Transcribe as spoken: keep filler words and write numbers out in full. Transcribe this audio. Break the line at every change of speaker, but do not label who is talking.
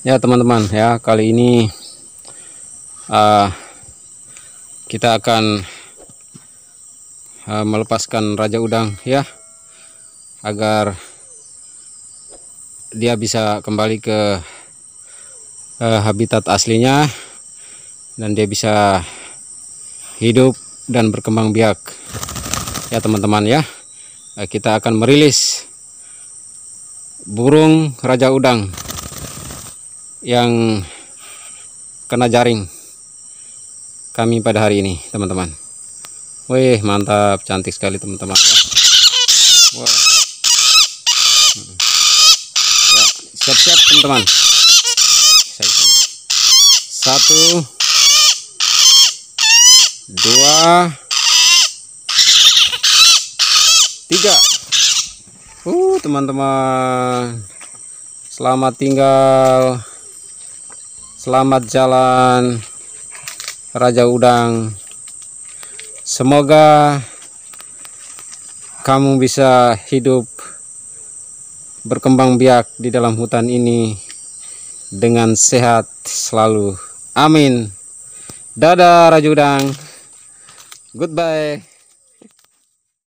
Ya teman-teman ya, kali ini uh, kita akan uh, melepaskan raja udang ya, agar dia bisa kembali ke uh, habitat aslinya dan dia bisa hidup dan berkembang biak ya teman-teman ya. Uh, kita akan merilis burung raja udang yang kena jaring kami pada hari ini teman-teman. Wih, mantap, cantik sekali teman-teman ya. Wow. Ya, siap-siap teman-teman. Satu, dua, tiga. Uh, teman-teman, selamat tinggal. Selamat jalan raja udang. Semoga kamu bisa hidup berkembang biak di dalam hutan ini dengan sehat selalu. Amin. Dadah raja udang. Goodbye.